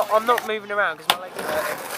I'm not moving around because my legs are hurting.